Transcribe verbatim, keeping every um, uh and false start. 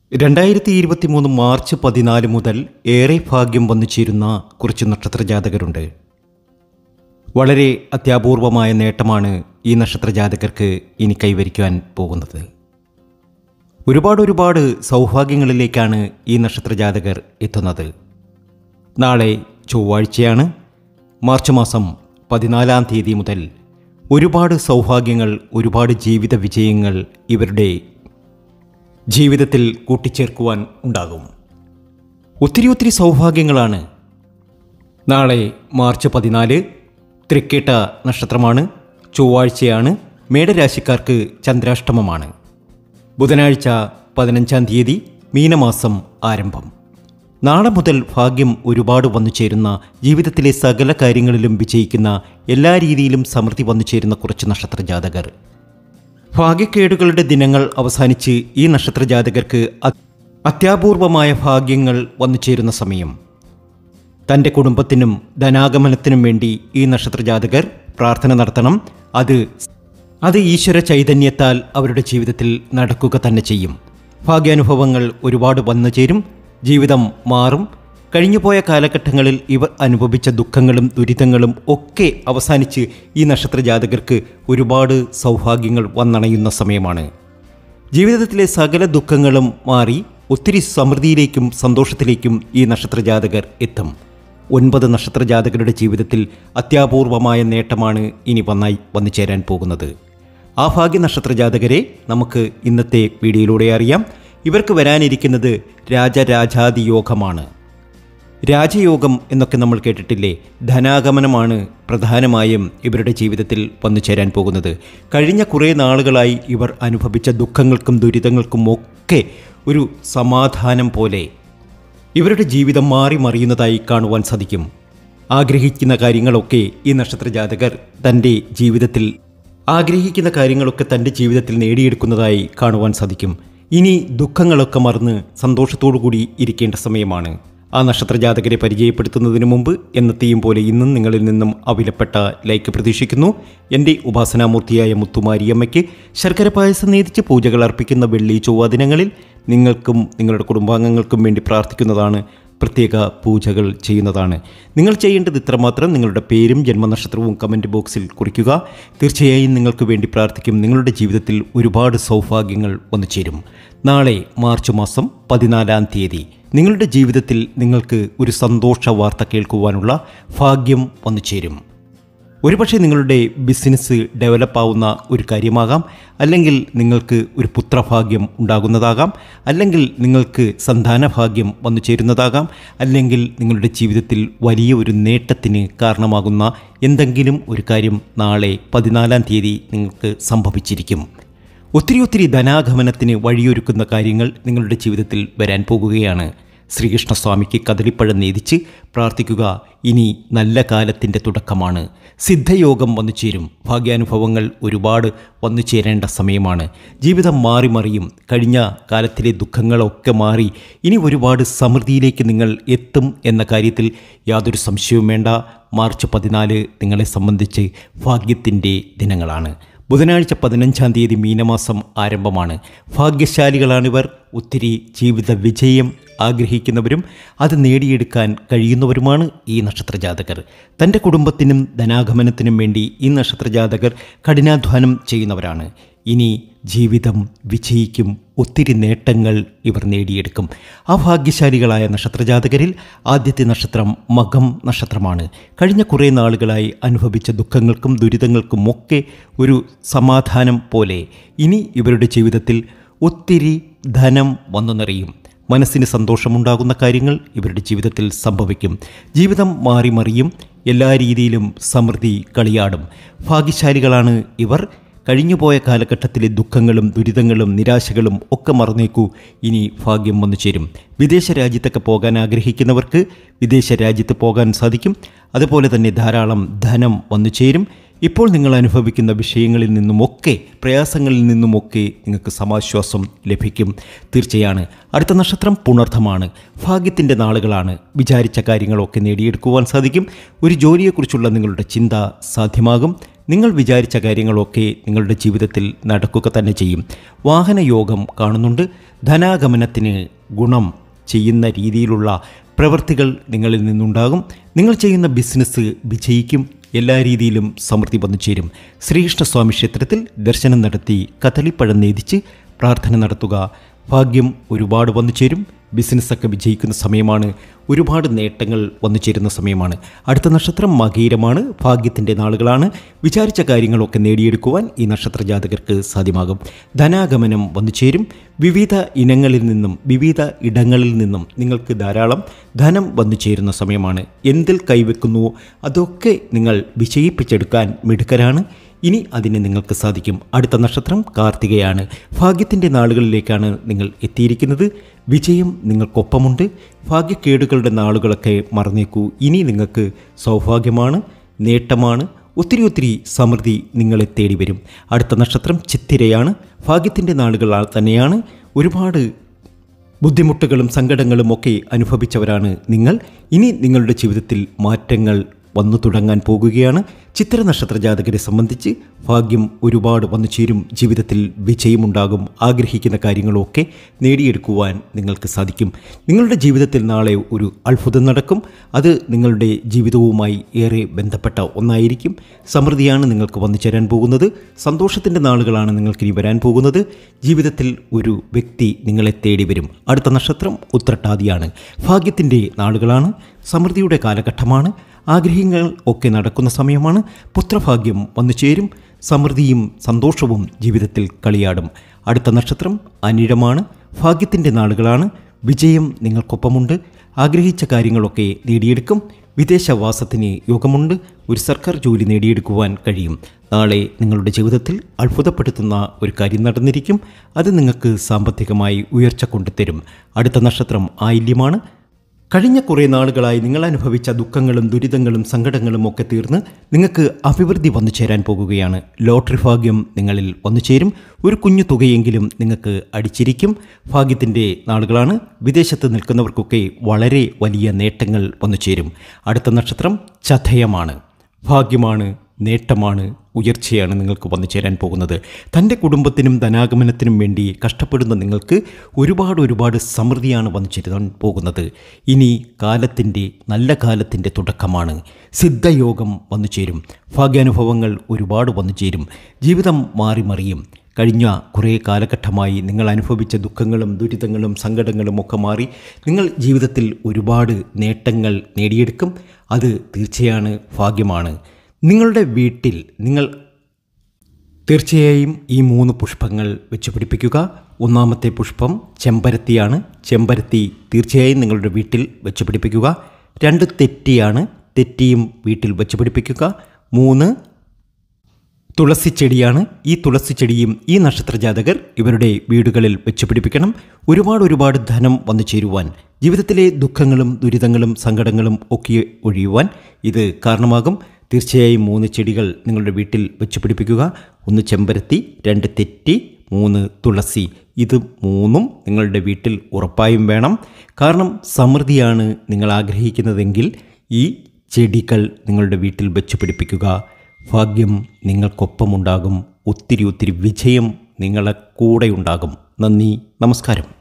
രണ്ടായിരത്തി ഇരുപത്തി മൂന്ന് മാർച്ച് പതിനാല് മുതൽ ഏറെ ഭാഗ്യം വന്നു ചേരുന്ന കുറച്ച് നക്ഷത്രജാതകരുണ്ട്. വളരെ അത്യാപൂർവമായ നേട്ടമാണ് ഈ നക്ഷത്രജാതകർക്ക് ഇനി കൈവരിക്കുവാൻ പോകുന്നത്. ഒരുപാട് ഒരുപാട് സൗഭാഗ്യങ്ങളിലേക്കാണ് ഈ നക്ഷത്രജാതകർ എത്തുന്നത്. നാളെ ചൊവ്വാഴ്ചയാണ്. മാർച്ച് മാസം പതിനാലാം തീയതി മുതൽ ഒരുപാട് സൗഭാഗ്യങ്ങൾ, ഒരുപാട് ജീവിത വിജയങ്ങൾ ഇവരുടെ ജീവിതത്തിൽ കൂട്ടിച്ചേർക്കുവാൻ ഉണ്ടാകും. ഒത്തിരി ഒത്തിരി സൗഭാഗ്യങ്ങളാണ്. നാളെ മാർച്ച് പതിനാല് തൃക്കേട്ട നക്ഷത്രമാണ്, ചൊവ്വാഴ്ചയാണ്. മേടരാശിക്കാർക്ക് ചന്ദ്രാഷ്ടമമാണ്. ബുധനാഴ്ച പതിനഞ്ചാം തീയതി മീനമാസം ആരംഭം. നാളെ മുതൽ ഭാഗ്യം ഒരുപാട് വന്നു ചേരുന്ന, ജീവിതത്തിലെ സകല കാര്യങ്ങളിലും വിജയിക്കുന്ന, എല്ലാ രീതിയിലും സമൃദ്ധി വന്നു ചേരുന്ന കുറച്ച് നക്ഷത്രജാതകർ. ഭാഗ്യക്കേടുകളുടെ ദിനങ്ങൾ അവസാനിച്ച് ഈ നക്ഷത്രജാതകർക്ക് അത്യാപൂർവമായ ഭാഗ്യങ്ങൾ വന്നു ചേരുന്ന സമയം. തൻ്റെ കുടുംബത്തിനും ധനാഗമനത്തിനും വേണ്ടി ഈ നക്ഷത്രജാതകർ പ്രാർത്ഥന നടത്തണം. അത് അത് ഈശ്വര ചൈതന്യത്താൽ അവരുടെ ജീവിതത്തിൽ നടക്കുക തന്നെ ചെയ്യും. ഭാഗ്യാനുഭവങ്ങൾ ഒരുപാട് വന്നു ചേരും. ജീവിതം മാറും. കഴിഞ്ഞുപോയ കാലഘട്ടങ്ങളിൽ ഇവർ അനുഭവിച്ച ദുഃഖങ്ങളും ദുരിതങ്ങളും ഒക്കെ അവസാനിച്ച് ഈ നക്ഷത്രജാതകർക്ക് ഒരുപാട് സൗഭാഗ്യങ്ങൾ വന്നണയുന്ന സമയമാണ്. ജീവിതത്തിലെ സകല ദുഃഖങ്ങളും മാറി ഒത്തിരി സമൃദ്ധിയിലേക്കും സന്തോഷത്തിലേക്കും ഈ നക്ഷത്രജാതകർ എത്തും. ഒൻപത് നക്ഷത്രജാതകരുടെ ജീവിതത്തിൽ അത്യാപൂർവമായ നേട്ടമാണ് ഇനി വന്നായി വന്നു ചേരാൻ പോകുന്നത്. ആ ഭാഗ്യ നക്ഷത്രജാതകരെ നമുക്ക് ഇന്നത്തെ വീഡിയോയിലൂടെ അറിയാം. ഇവർക്ക് വരാനിരിക്കുന്നത് രാജരാജാദി യോഗമാണ്. രാജയോഗം എന്നൊക്കെ നമ്മൾ കേട്ടിട്ടില്ലേ? ധനാഗമനമാണ് പ്രധാനമായും ഇവരുടെ ജീവിതത്തിൽ വന്നു ചേരാൻ പോകുന്നത്. കഴിഞ്ഞ കുറേ നാളുകളായി ഇവർ അനുഭവിച്ച ദുഃഖങ്ങൾക്കും ദുരിതങ്ങൾക്കും ഒക്കെ ഒരു സമാധാനം പോലെ ഇവരുടെ ജീവിതം മാറി മറിയുന്നതായി കാണുവാൻ സാധിക്കും. ആഗ്രഹിക്കുന്ന കാര്യങ്ങളൊക്കെ ഈ നക്ഷത്രജാതകർ തൻ്റെ ജീവിതത്തിൽ ആഗ്രഹിക്കുന്ന കാര്യങ്ങളൊക്കെ തൻ്റെ ജീവിതത്തിൽ നേടിയെടുക്കുന്നതായി കാണുവാൻ സാധിക്കും. ഇനി ദുഃഖങ്ങളൊക്കെ മറന്ന് സന്തോഷത്തോടു കൂടി ഇരിക്കേണ്ട സമയമാണ്. ആ നക്ഷത്രജാതകരെ പരിചയപ്പെടുത്തുന്നതിന് മുമ്പ് എന്നത്തെയും പോലെ ഇന്നും നിങ്ങളിൽ നിന്നും അവിലപ്പെട്ട ലൈക്ക് പ്രതീക്ഷിക്കുന്നു. എൻ്റെ ഉപാസനാമൂർത്തിയായ മുത്തുമാരിയമ്മയ്ക്ക് ശർക്കര പായസം നേതിച്ച് പൂജകൾ അർപ്പിക്കുന്ന വെള്ളി ചൊവ്വ ദിനങ്ങളിൽ നിങ്ങൾക്കും നിങ്ങളുടെ കുടുംബാംഗങ്ങൾക്കും വേണ്ടി പ്രാർത്ഥിക്കുന്നതാണ്, പ്രത്യേക പൂജകൾ ചെയ്യുന്നതാണ്. നിങ്ങൾ ചെയ്യേണ്ടത് ഇത്രമാത്രം: നിങ്ങളുടെ പേരും ജന്മനക്ഷത്രവും കമൻറ്റ് ബോക്സിൽ കുറിക്കുക. തീർച്ചയായും നിങ്ങൾക്ക് വേണ്ടി പ്രാർത്ഥിക്കും. നിങ്ങളുടെ ജീവിതത്തിൽ ഒരുപാട് സൗഭാഗ്യങ്ങൾ വന്നു ചേരും. നാളെ മാർച്ച് മാസം പതിനാലാം തീയതി നിങ്ങളുടെ ജീവിതത്തിൽ നിങ്ങൾക്ക് ഒരു സന്തോഷ വാർത്ത കേൾക്കുവാനുള്ള ഭാഗ്യം വന്നു ചേരും. ഒരുപക്ഷെ നിങ്ങളുടെ ബിസിനസ് ഡെവലപ്പാവുന്ന ഒരു കാര്യമാകാം, അല്ലെങ്കിൽ നിങ്ങൾക്ക് ഒരു പുത്രഭാഗ്യം ഉണ്ടാകുന്നതാകാം, അല്ലെങ്കിൽ നിങ്ങൾക്ക് സന്താനഭാഗ്യം വന്നു ചേരുന്നതാകാം, അല്ലെങ്കിൽ നിങ്ങളുടെ ജീവിതത്തിൽ വലിയ ഒരു നേട്ടത്തിന് കാരണമാകുന്ന എന്തെങ്കിലും ഒരു കാര്യം നാളെ പതിനാലാം തീയതി നിങ്ങൾക്ക് സംഭവിച്ചിരിക്കും. ഒത്തിരി ഒത്തിരി ധനാഗമനത്തിന് വഴിയൊരുക്കുന്ന കാര്യങ്ങൾ നിങ്ങളുടെ ജീവിതത്തിൽ വരാൻ പോകുകയാണ്. ശ്രീകൃഷ്ണസ്വാമിക്ക് കദളിപ്പഴം നേതിച്ച് പ്രാർത്ഥിക്കുക. ഇനി നല്ല കാലത്തിൻ്റെ തുടക്കമാണ്. സിദ്ധയോഗം വന്നു ചേരും. ഭാഗ്യാനുഭവങ്ങൾ ഒരുപാട് വന്നു ചേരേണ്ട സമയമാണ്. ജീവിതം മാറി മറിയും. കഴിഞ്ഞ കാലത്തിലെ ദുഃഖങ്ങളൊക്കെ മാറി ഇനി ഒരുപാട് സമൃദ്ധിയിലേക്ക് നിങ്ങൾ എത്തും എന്ന കാര്യത്തിൽ യാതൊരു സംശയവും വേണ്ട. മാർച്ച് പതിനാല് നിങ്ങളെ സംബന്ധിച്ച് ഭാഗ്യത്തിൻ്റെ ദിനങ്ങളാണ്. ബുധനാഴ്ച പതിനഞ്ചാം തീയതി മീനമാസം ആരംഭമാണ്. ഭാഗ്യശാലികളാണിവർ. ഒത്തിരി ജീവിത വിജയം ആഗ്രഹിക്കുന്നവരും അത് നേടിയെടുക്കാൻ കഴിയുന്നവരുമാണ് ഈ നക്ഷത്രജാതകർ. തൻ്റെ കുടുംബത്തിനും ധനാഗമനത്തിനും വേണ്ടി ഈ നക്ഷത്രജാതകർ കഠിനാധ്വാനം ചെയ്യുന്നവരാണ്. ഇനി ജീവിതം വിജയിക്കും. ഒത്തിരി നേട്ടങ്ങൾ ഇവർ നേടിയെടുക്കും. ആ ഭാഗ്യശാലികളായ നക്ഷത്രജാതകരിൽ ആദ്യത്തെ നക്ഷത്രം മകം നക്ഷത്രമാണ്. കഴിഞ്ഞ കുറേ നാളുകളായി അനുഭവിച്ച ദുഃഖങ്ങൾക്കും ദുരിതങ്ങൾക്കും ഒക്കെ ഒരു സമാധാനം പോലെ ഇനി ഇവരുടെ ജീവിതത്തിൽ ഒത്തിരി ധനം വന്നു നിറയും. മനസ്സിന് സന്തോഷമുണ്ടാകുന്ന കാര്യങ്ങൾ ഇവരുടെ ജീവിതത്തിൽ സംഭവിക്കും. ജീവിതം മാറി മറിയും. എല്ലാ രീതിയിലും സമൃദ്ധി കളിയാടും. ഭാഗ്യശാലികളാണ് ഇവർ. കഴിഞ്ഞുപോയ കാലഘട്ടത്തിലെ ദുഃഖങ്ങളും ദുരിതങ്ങളും നിരാശകളും ഒക്കെ മറന്നേക്കൂ. ഇനി ഭാഗ്യം വന്നു ചേരും. വിദേശ രാജ്യത്തൊക്കെ പോകാൻ ആഗ്രഹിക്കുന്നവർക്ക് വിദേശ രാജ്യത്ത് പോകാൻ സാധിക്കും. അതുപോലെ തന്നെ ധാരാളം ധനം വന്നു ചേരും. ഇപ്പോൾ നിങ്ങൾ അനുഭവിക്കുന്ന വിഷയങ്ങളിൽ നിന്നുമൊക്കെ പ്രയാസങ്ങളിൽ നിന്നുമൊക്കെ നിങ്ങൾക്ക് സമാശ്വാസം ലഭിക്കും. തീർച്ചയാണ്. അടുത്ത നക്ഷത്രം പുണർദ്ധമാണ്. ഭാഗ്യത്തിൻ്റെ നാളുകളാണ്. വിചാരിച്ച കാര്യങ്ങളൊക്കെ നേടിയെടുക്കുവാൻ സാധിക്കും. ഒരു ജോലിയെക്കുറിച്ചുള്ള നിങ്ങളുടെ ചിന്ത സാധ്യമാകും. നിങ്ങൾ വിചാരിച്ച കാര്യങ്ങളൊക്കെ നിങ്ങളുടെ ജീവിതത്തിൽ നടക്കുക തന്നെ ചെയ്യും. വാഹനയോഗം കാണുന്നുണ്ട്. ധനാഗമനത്തിന് ഗുണം ചെയ്യുന്ന രീതിയിലുള്ള പ്രവൃത്തികൾ നിങ്ങളിൽ നിന്നുണ്ടാകും. നിങ്ങൾ ചെയ്യുന്ന ബിസിനസ് വിജയിക്കും. എല്ലാ രീതിയിലും സമൃദ്ധി വന്നു ചേരും. ശ്രീകൃഷ്ണസ്വാമി ക്ഷേത്രത്തിൽ ദർശനം നടത്തി കദളിപ്പഴം നേദിച്ച് പ്രാർത്ഥന നടത്തുക. ഭാഗ്യം ഒരുപാട് വന്നു ചേരും. ബിസിനസ്സൊക്കെ വിജയിക്കുന്ന സമയമാണ്. ഒരുപാട് നേട്ടങ്ങൾ വന്നു ചേരുന്ന സമയമാണ്. അടുത്ത നക്ഷത്രം മകീരമാണ്. ഭാഗ്യത്തിൻ്റെ നാളുകളാണ്. വിചാരിച്ച കാര്യങ്ങളൊക്കെ നേടിയെടുക്കുവാൻ ഈ നക്ഷത്ര ജാതകർക്ക് സാധ്യമാകും. ധനാഗമനം വന്നു ചേരും. വിവിധ ഇനങ്ങളിൽ നിന്നും വിവിധ ഇടങ്ങളിൽ നിന്നും നിങ്ങൾക്ക് ധാരാളം ധനം വന്നു ചേരുന്ന സമയമാണ്. എന്തിൽ കൈവെക്കുന്നുവോ അതൊക്കെ നിങ്ങൾ വിജയിപ്പിച്ചെടുക്കാൻ മിടുക്കരാണ്. ഇനി അതിന് നിങ്ങൾക്ക് സാധിക്കും. അടുത്ത നക്ഷത്രം കാർത്തികയാണ്. ഭാഗ്യത്തിൻ്റെ നാളുകളിലേക്കാണ് നിങ്ങൾ എത്തിയിരിക്കുന്നത്. വിജയം നിങ്ങൾക്കൊപ്പമുണ്ട്. ഭാഗ്യക്കേടുകളുടെ നാളുകളൊക്കെ മറന്നേക്കൂ. ഇനി നിങ്ങൾക്ക് സൗഭാഗ്യമാണ്, നേട്ടമാണ്. ഒത്തിരി ഒത്തിരി സമൃദ്ധി നിങ്ങളെ തേടി വരും. അടുത്ത നക്ഷത്രം ചിത്തിരയാണ്. ഭാഗ്യത്തിൻ്റെ നാളുകൾ തന്നെയാണ്. ഒരുപാട് ബുദ്ധിമുട്ടുകളും സങ്കടങ്ങളും ഒക്കെ അനുഭവിച്ചവരാണ് നിങ്ങൾ. ഇനി നിങ്ങളുടെ ജീവിതത്തിൽ മാറ്റങ്ങൾ വന്നു തുടങ്ങാൻ പോകുകയാണ്. ചിത്ര നക്ഷത്ര ജാതകരെ സംബന്ധിച്ച് ഭാഗ്യം ഒരുപാട് വന്നു ചേരും. ജീവിതത്തിൽ വിജയമുണ്ടാകും. ആഗ്രഹിക്കുന്ന കാര്യങ്ങളൊക്കെ നേടിയെടുക്കുവാൻ നിങ്ങൾക്ക് സാധിക്കും. നിങ്ങളുടെ ജീവിതത്തിൽ നാളെ ഒരു അത്ഭുതം നടക്കും. അത് നിങ്ങളുടെ ജീവിതവുമായി ഏറെ ബന്ധപ്പെട്ട ഒന്നായിരിക്കും. സമൃദ്ധിയാണ് നിങ്ങൾക്ക് വന്നു ചേരാൻ പോകുന്നത്. സന്തോഷത്തിൻ്റെ നാളുകളാണ് നിങ്ങൾക്ക് ഇനി വരാൻ പോകുന്നത്. ജീവിതത്തിൽ ഒരു വ്യക്തി നിങ്ങളെ തേടി വരും. അടുത്ത നക്ഷത്രം ഉത്രട്ടാതിയാണ്. ഭാഗ്യത്തിൻ്റെ നാളുകളാണ്. സമൃദ്ധിയുടെ കാലഘട്ടമാണ്. ആഗ്രഹങ്ങൾ ഒക്കെ നടക്കുന്ന സമയമാണ്. പുത്രഭാഗ്യം വന്നു ചേരും. സമൃദ്ധിയും സന്തോഷവും ജീവിതത്തിൽ കളിയാടും. അടുത്ത നക്ഷത്രം അനിഴമാണ്. ഭാഗ്യത്തിൻ്റെ നാളുകളാണ്. വിജയം നിങ്ങൾക്കൊപ്പമുണ്ട്. ആഗ്രഹിച്ച കാര്യങ്ങളൊക്കെ നേടിയെടുക്കും. വിദേശവാസത്തിന് യോഗമുണ്ട്. ഒരു സർക്കാർ ജോലി നേടിയെടുക്കുവാൻ കഴിയും. നാളെ നിങ്ങളുടെ ജീവിതത്തിൽ അത്ഭുതപ്പെടുത്തുന്ന ഒരു കാര്യം നടന്നിരിക്കും. അത് നിങ്ങൾക്ക് സാമ്പത്തികമായി ഉയർച്ച കൊണ്ടുതരും. അടുത്ത നക്ഷത്രം ആയില്യമാണ്. കഴിഞ്ഞ കുറേ നാളുകളായി നിങ്ങൾ അനുഭവിച്ച ദുഃഖങ്ങളും ദുരിതങ്ങളും സങ്കടങ്ങളും ഒക്കെ തീർന്ന് നിങ്ങൾക്ക് അഭിവൃദ്ധി വന്നു ചേരാൻ പോകുകയാണ്. ലോട്ടറി ഭാഗ്യം നിങ്ങളിൽ വന്നു ചേരും. ഒരു കുഞ്ഞു തുകയെങ്കിലും നിങ്ങൾക്ക് അടിച്ചിരിക്കും. ഭാഗ്യത്തിൻ്റെ നാളുകളാണ്. വിദേശത്ത് നിൽക്കുന്നവർക്കൊക്കെ വളരെ വലിയ നേട്ടങ്ങൾ വന്നു ചേരും. അടുത്ത നക്ഷത്രം ചതയമാണ്. ഭാഗ്യമാണ്, നേട്ടമാണ്, ഉയർച്ചയാണ് നിങ്ങൾക്ക് വന്നു ചേരാൻ പോകുന്നത്. തൻ്റെ കുടുംബത്തിനും ധനാഗമനത്തിനും വേണ്ടി കഷ്ടപ്പെടുന്ന നിങ്ങൾക്ക് ഒരുപാട് ഒരുപാട് സമൃദ്ധിയാണ് വന്നു ചേരാൻ പോകുന്നത്. ഇനി കാലത്തിൻ്റെ നല്ല കാലത്തിൻ്റെ തുടക്കമാണ്. സിദ്ധയോഗം വന്നു ചേരും. ഭാഗ്യാനുഭവങ്ങൾ ഒരുപാട് വന്നു ചേരും. ജീവിതം മാറി മറിയും. കഴിഞ്ഞ കുറേ കാലഘട്ടമായി നിങ്ങൾ അനുഭവിച്ച ദുഃഖങ്ങളും ദുരിതങ്ങളും സങ്കടങ്ങളും ഒക്കെ മാറി നിങ്ങൾ ജീവിതത്തിൽ ഒരുപാട് നേട്ടങ്ങൾ നേടിയെടുക്കും. അത് തീർച്ചയാണ്, ഭാഗ്യമാണ്. നിങ്ങളുടെ വീട്ടിൽ നിങ്ങൾ തീർച്ചയായും ഈ മൂന്ന് പുഷ്പങ്ങൾ വെച്ച് പിടിപ്പിക്കുക. ഒന്നാമത്തെ പുഷ്പം ചെമ്പരത്തിയാണ്. ചെമ്പരത്തി തീർച്ചയായും നിങ്ങളുടെ വീട്ടിൽ വെച്ച് പിടിപ്പിക്കുക. രണ്ട് തെറ്റിയാണ്. തെറ്റിയും വീട്ടിൽ വെച്ച് പിടിപ്പിക്കുക. മൂന്ന് തുളസിച്ചെടിയാണ്. ഈ തുളസിച്ചെടിയും ഈ നക്ഷത്രജാതകർ ഇവരുടെ വീടുകളിൽ വെച്ച് പിടിപ്പിക്കണം. ഒരുപാട് ഒരുപാട് ധനം വന്നു ചേരുവാൻ, ജീവിതത്തിലെ ദുഃഖങ്ങളും ദുരിതങ്ങളും സങ്കടങ്ങളും ഒക്കെ ഒഴിയുവാൻ ഇത് കാരണമാകും. തീർച്ചയായും മൂന്ന് ചെടികൾ നിങ്ങളുടെ വീട്ടിൽ വെച്ച് പിടിപ്പിക്കുക. ഒന്ന് ചെമ്പരത്തി, രണ്ട് തെറ്റി, മൂന്ന് തുളസി. ഇത് മൂന്നും നിങ്ങളുടെ വീട്ടിൽ ഉറപ്പായും വേണം. കാരണം സമൃദ്ധിയാണ് നിങ്ങൾ ആഗ്രഹിക്കുന്നതെങ്കിൽ ഈ ചെടികൾ നിങ്ങളുടെ വീട്ടിൽ വെച്ച് പിടിപ്പിക്കുക. ഭാഗ്യം നിങ്ങൾക്കൊപ്പമുണ്ടാകും. ഒത്തിരി ഒത്തിരി വിജയം നിങ്ങളെ കൂടെ ഉണ്ടാകും. നന്ദി, നമസ്കാരം.